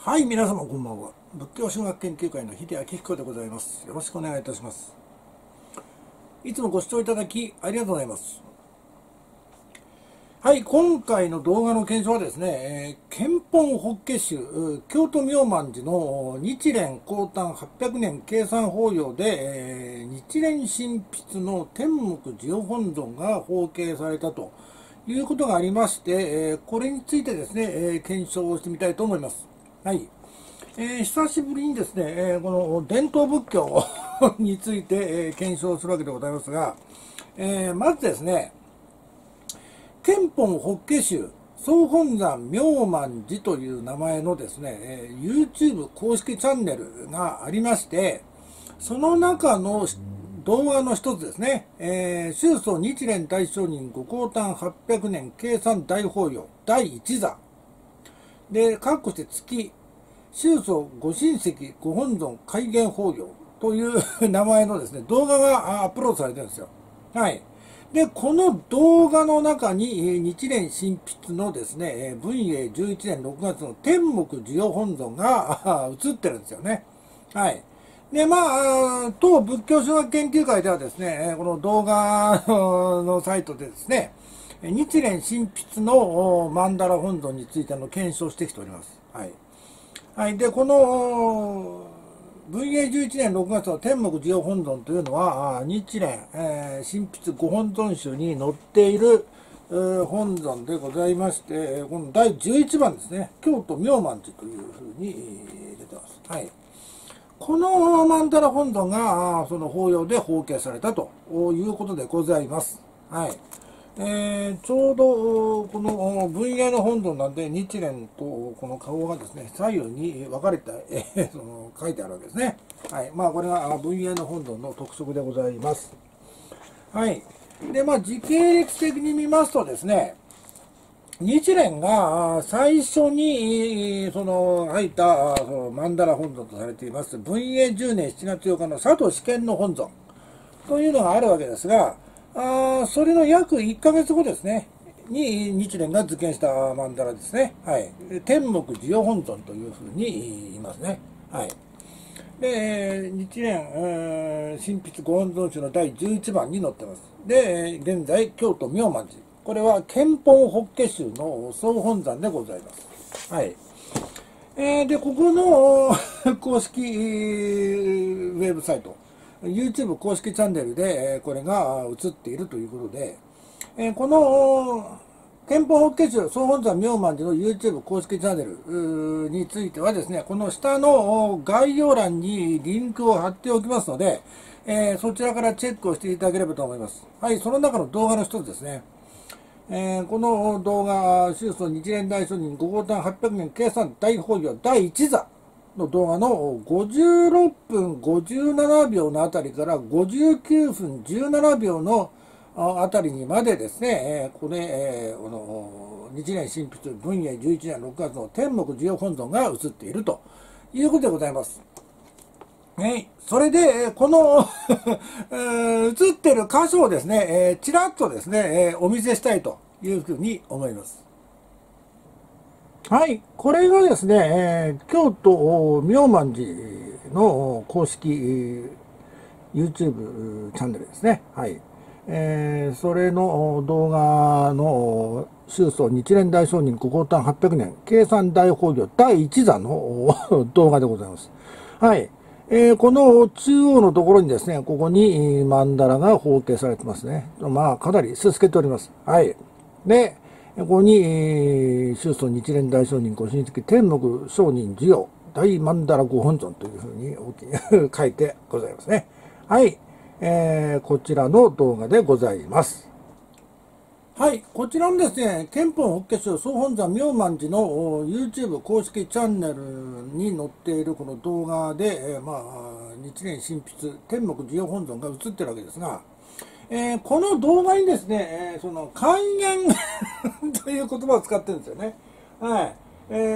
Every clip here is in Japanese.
はい、皆様こんばんは。仏教神学研究会の秀明彦でございます。よろしくお願いいたします。いつもご視聴いただきありがとうございます。はい、今回の動画の検証はですね、憲本法華宗京都妙満寺の日蓮降誕800年計算法要で、日蓮神筆の天目寺御本尊が法華されたということがありまして、これについてですね、検証をしてみたいと思います。はい。久しぶりにですね、この伝統仏教について、検証するわけでございますが、まずですね、憲本法華宗総本山妙満寺という名前のですね、YouTube 公式チャンネルがありまして、その中の動画の一つですね、宗祖日蓮大聖人ご降誕800年計算大法要第1座で、括弧して月、宗祖ご親戚ご本尊開元法要という名前のですね、動画がアップロードされてるんですよ。はい。で、この動画の中に日蓮神筆のですね、文永11年6月の天目寺御本尊が映ってるんですよね。はい。で、当仏教神学研究会ではですね、この動画のサイトでですね、日蓮神筆の曼荼羅本尊についての検証してきております。はい。はい。で、この、文永11年6月の天目寺御本尊というのは、日蓮、神筆御本尊集に載っている本尊でございまして、この第11番ですね、京都妙満寺というふうに出てます。はい。この曼荼羅本尊が、その法要で法華されたということでございます。はい。ちょうどこの文永の本尊なんで日蓮とこの顔がですね左右に分かれて、書いてあるわけですね。はい。これが文永の本尊の特色でございます。はい。で、時系列的に見ますとですね、日蓮が最初に入った曼荼羅本尊とされています文永10年7月8日の佐渡試験の本尊というのがあるわけですが、それの約1ヶ月後ですね、に日蓮が図見した曼荼羅ですね。はい。天目寺御本尊というふうに言いますね。はい。で、日蓮、神筆御本尊集の第11番に載ってます。で、現在、京都妙満寺。これは憲本法華宗の総本山でございます。はい。で、ここの公式ウェブサイト、YouTube 公式チャンネルでこれが映っているということで、この憲法法華宗総本山妙満寺の YouTube 公式チャンネルについてはですね、この下の概要欄にリンクを貼っておきますので、そちらからチェックをしていただければと思います。はい、その中の動画の一つですね。この動画、宗祖日蓮大聖人ご降誕800年計算大法要第1座の動画の56分57秒のあたりから59分17秒のあたりにまでですね、これ、日蓮神筆文永11年6月の天目寺御本尊が映っているということでございます。はい。それで、この映ってる箇所をですね、ちらっとですね、お見せしたいというふうに思います。はい。これがですね、京都妙満寺の公式 YouTube チャンネルですね。はい。それの動画の宗祖日蓮大聖人ご降誕800年計算大法要第1座の動画でございます。はい。この中央のところにですね、ここに曼荼羅が法華されてますね。かなりすすけております。はい。で、ここに、宗祖日蓮大聖人ご親戚天目聖人授与大曼荼羅ご本尊というふうに書いてございますね。はい。こちらの動画でございます。はい。こちらのですね、憲法法華宗総本山妙満寺の YouTube 公式チャンネルに載っているこの動画で、日蓮神筆天目寺御本尊が映ってるわけですが、この動画にですね、開元という言葉を使ってるんですよね。はい。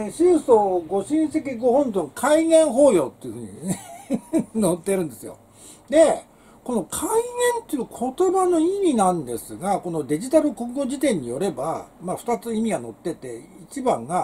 宗祖ご親戚ご本尊開元法要っていうふうに、ね、載ってるんですよ。で、この開元という言葉の意味なんですが、このデジタル国語辞典によれば、2つ意味が載ってて、1番が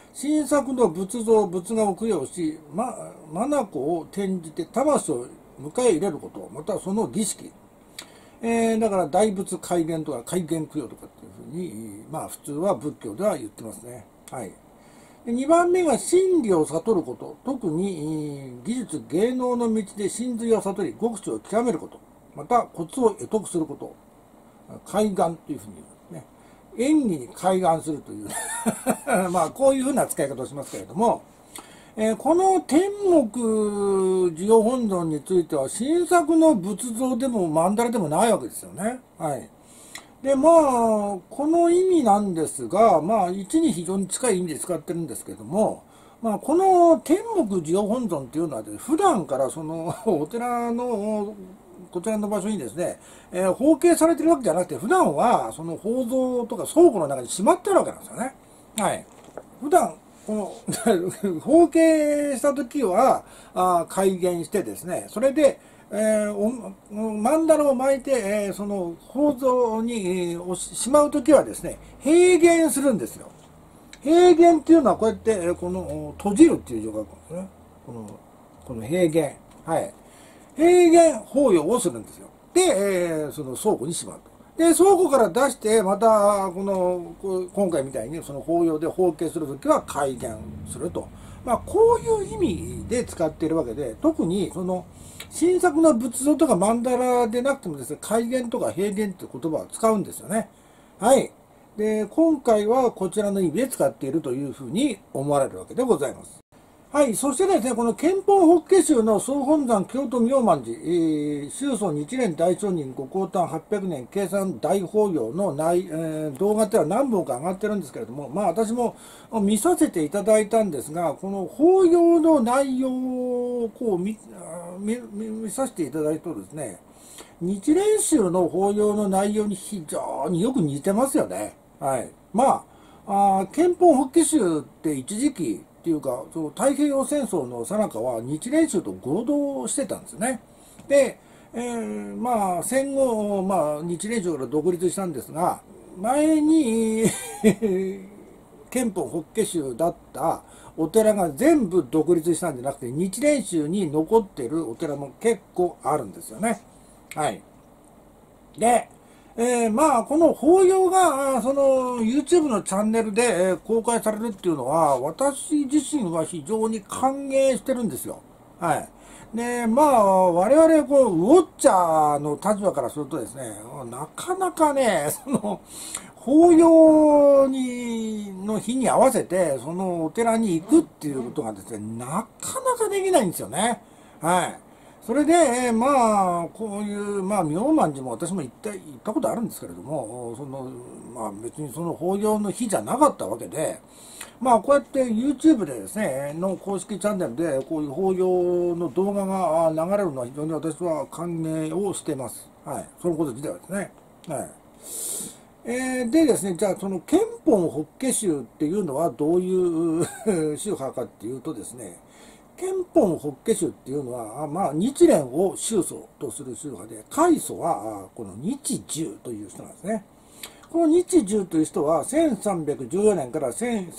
新作の仏像、仏画を供養し、眼を転じて魂を迎え入れること、またはその儀式。だから大仏開眼とか開眼供養とかっていうふうに、普通は仏教では言ってますね。はい。で2番目が真理を悟ること。特に技術、芸能の道で真髄を悟り、極地を極めること。また、コツを得得すること。開眼というふうに言うね。演技に開眼するというこういうふうな使い方をしますけれども、この天目地蔵本尊については新作の仏像でも曼荼羅でもないわけですよね。はい。で、この意味なんですが、一に非常に近い意味で使ってるんですけども、この天目地蔵本尊っていうのはですね、普段からそのお寺のこちらの場所にですね、包茎されてるわけじゃなくて、普段はその宝蔵とか倉庫の中にしまってあるわけなんですよね。はい。普段、この包茎した時は開眼してですね、それで、曼荼羅を巻いて、その宝蔵に、しまう時はですね、閉眼するんですよ。閉眼っていうのはこうやって、この閉じるっていう字を書くんですね。この閉眼。はい。閉眼法要をするんですよ。で、その倉庫にしまうと。で、倉庫から出して、また、今回みたいにその法要で包茎するときは開眼すると。こういう意味で使っているわけで、特にその、新作の仏像とか曼荼羅でなくてもですね、開眼とか閉眼って言葉を使うんですよね。はい。で、今回はこちらの意味で使っているというふうに思われるわけでございます。はい。そしてですね、この憲法法華宗の総本山京都妙満寺、宗祖日蓮大聖人ご降誕800年計算大法要の動画っては何本か上がってるんですけれども、私も見させていただいたんですが、この法要の内容をこう見させていただいたとですね、日蓮宗の法要の内容に非常によく似てますよね。はい。憲法法華宗って一時期っていうか、その太平洋戦争の最中は日蓮宗と合同してたんですね。で、戦後、日蓮宗から独立したんですが、前に憲法法華宗だったお寺が全部独立したんじゃなくて、日蓮宗に残っているお寺も結構あるんですよね。はい。で、この法要が、その YouTube のチャンネルで公開されるっていうのは、私自身は非常に歓迎してるんですよ。はい。で、我々、ウォッチャーの立場からするとですね、なかなかね、その、法要の日に合わせて、そのお寺に行くっていうことがですね、なかなかできないんですよね。はい。それで、こういう、妙満寺も私も行ったことあるんですけれども、別にその法要の日じゃなかったわけで、こうやって YouTube でですね、の公式チャンネルで、こういう法要の動画が流れるのは非常に私は歓迎をしています。はい。そのこと自体はですね。はい。でですね、じゃあその憲法法華宗っていうのはどういう宗派かっていうとですね、憲法法華宗っていうのは、日蓮を宗祖とする宗派で、開祖はこの日住という人なんですね。この日住という人は1314年から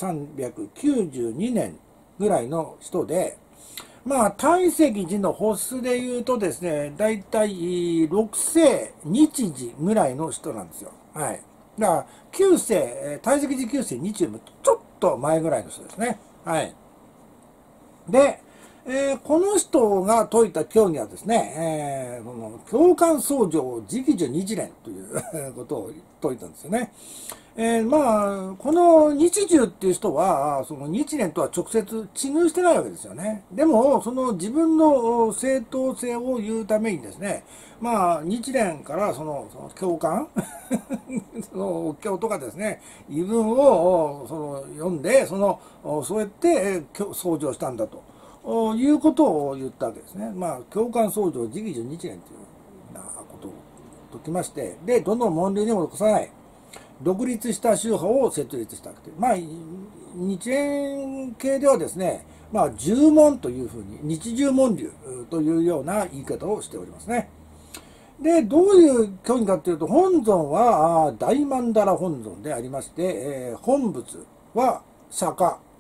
1392年ぐらいの人で、大石寺の発出で言うとですね、だいたい6世日時ぐらいの人なんですよ。はい。だから、9世、大石寺9世日よりもちょっと前ぐらいの人ですね。はい。で、この人が説いた教義はですね、この教官僧正直樹日蓮ということを説いたんですよね。この日住っていう人は、その日蓮とは直接違遇してないわけですよね。でも、その自分の正当性を言うためにですね、日蓮からその教官そのお経とかですね、遺文を読んで、そうやって僧正したんだと。いうことを言ったわけですね。教官僧正直樹日蓮というようなことを説きまして、で、どの門流にも残さない、独立した宗派を設立したわけで、日蓮系ではですね、十門というふうに、日十門流というような言い方をしておりますね。で、どういう教義かというと、本尊は大曼荼羅本尊でありまして、本仏は釈迦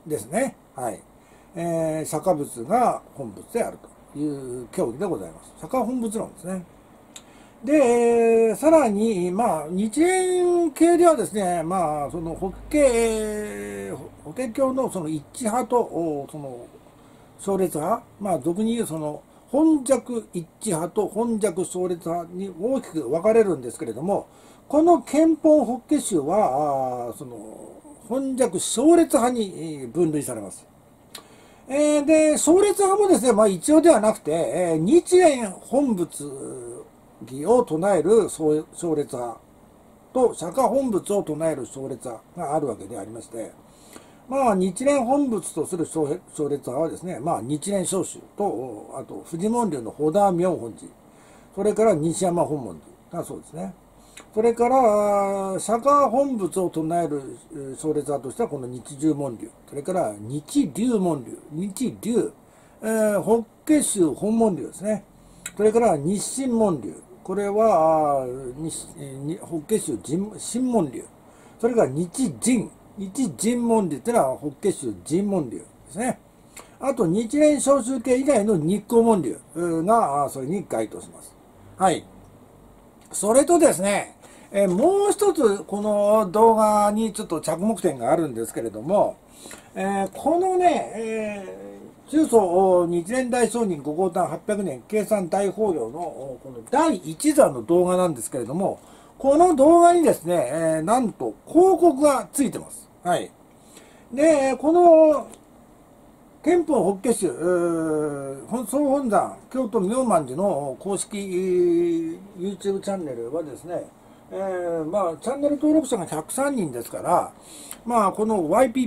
ですね。はい。釈迦仏が本仏であるという教義でございます。釈迦本仏論ですね。で、さらに、日蓮系ではですね、その法華経のその一致派と、その、勝烈派、俗に言うその、本寂一致派と本寂勝烈派に大きく分かれるんですけれども、この憲法法華宗は、その、本寂勝烈派に分類されます。で、勝烈派もですね、一応ではなくて、日蓮本仏義を唱える勝烈派と釈迦本仏を唱える勝烈派があるわけでありまして、日蓮本仏とする勝烈派はですね、日蓮正宗と、あと、富士門流の法田明本寺、それから西山本門寺がそうですね。それから、釈迦本仏を唱える勝烈派としては、この日十門流、それから日龍門流、日龍、法華宗本門流ですね。それから日清門流、これは法華宗真門流、それから日神門流というのは法華宗神門流ですね。あと日蓮正宗系以外の日光門流がそれに該当します。はい。それとですね、もう一つこの動画にちょっと着目点があるんですけれども、このね、中祖日蓮大聖人ご降誕800年計算大法要のこの第1座の動画なんですけれども、この動画にですね、なんと広告がついてます。はい。で、この憲法法華宗総本山京都妙満寺の公式 YouTube チャンネルはですね、チャンネル登録者が103人ですから、この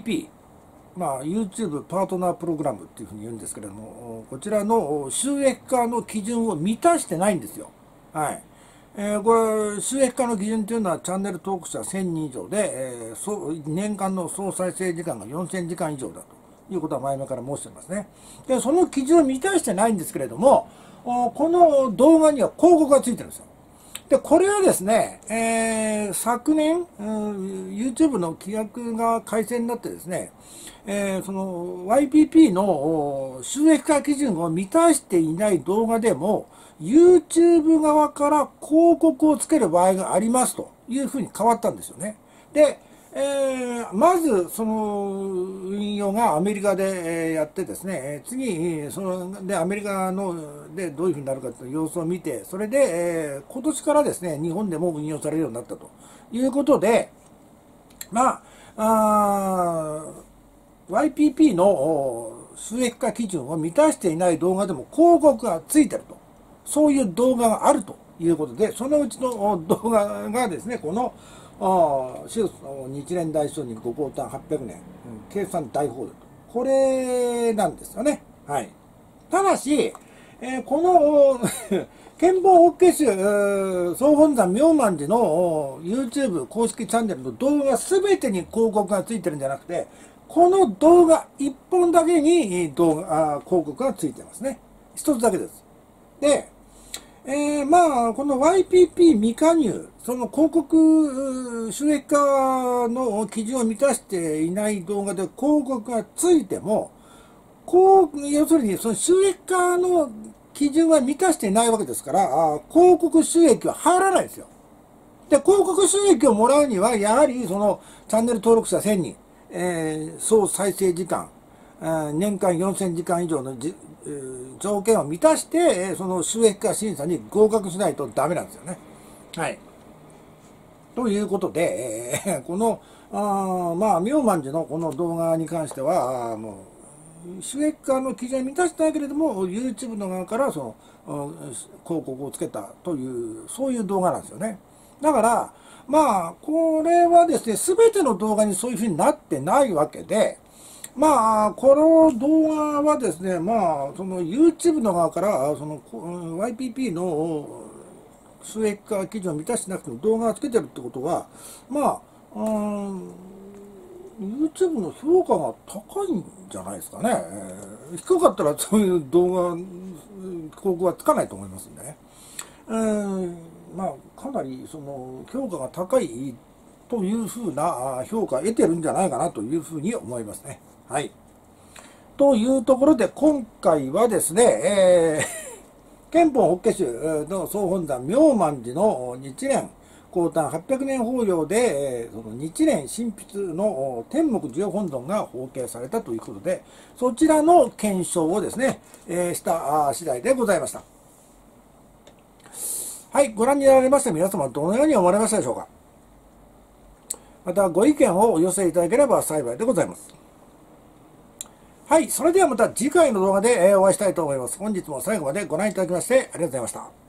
YPP、YouTube パートナープログラムっていうふうに言うんですけれども、こちらの収益化の基準を満たしてないんですよ。はい。これ、収益化の基準というのはチャンネル登録者1000人以上で、年間の総再生時間が4000時間以上だと。いうことは前々から申しておりますね。で、その基準を満たしてないんですけれども、この動画には広告がついてるんですよ。で、これはですね、昨年、YouTube の規約が改正になってですね、その YPP の収益化基準を満たしていない動画でも、YouTube 側から広告をつける場合がありますというふうに変わったんですよね。で、まず、その運用がアメリカでやってですね、次、そのでアメリカのでどういうふうになるかという様子を見て、それで、今年からですね、日本でも運用されるようになったということで、YPP の収益化基準を満たしていない動画でも広告がついてると、そういう動画があるということで、そのうちの動画がですね、この日蓮大聖人ご降誕800年、計算大法要と。これなんですよね。はい。ただし、この憲法法華宗総本山妙満寺の YouTube 公式チャンネルの動画すべてに広告がついてるんじゃなくて、この動画1本だけに広告がついてますね。一つだけです。で、この YPP 未加入、その広告収益化の基準を満たしていない動画で広告がついても、要するにその収益化の基準は満たしていないわけですから、広告収益は入らないですよ。で、広告収益をもらうには、やはりそのチャンネル登録者1000人、総再生時間、年間4000時間以上の条件を満たして、その収益化審査に合格しないとダメなんですよね。はい。ということで、この、妙満寺のこの動画に関しては、もう、収益化の基準を満たしてないけれども、YouTube の側からその、広告をつけたという、そういう動画なんですよね。だから、これはですね、すべての動画にそういうふうになってないわけで、この動画はですね、その YouTube の側から、その YPP の収益化基準を満たしてなくても動画をつけてるってことは、YouTube の評価が高いんじゃないですかね。低かったらそういう動画、広告はつかないと思いますんでね。かなりその評価が高いというふうな評価を得てるんじゃないかなというふうに思いますね。 はい。というところで、今回はですね、憲法法華宗の総本山妙満寺の日蓮降誕800年法要で、その日蓮神筆の天目授与本尊が法華されたということで、そちらの検証をですね、した次第でございました。はい、ご覧になられました皆様、どのように思われましたでしょうか。また、ご意見をお寄せいただければ幸いでございます。はい、それではまた次回の動画でお会いしたいと思います。本日も最後までご覧いただきましてありがとうございました。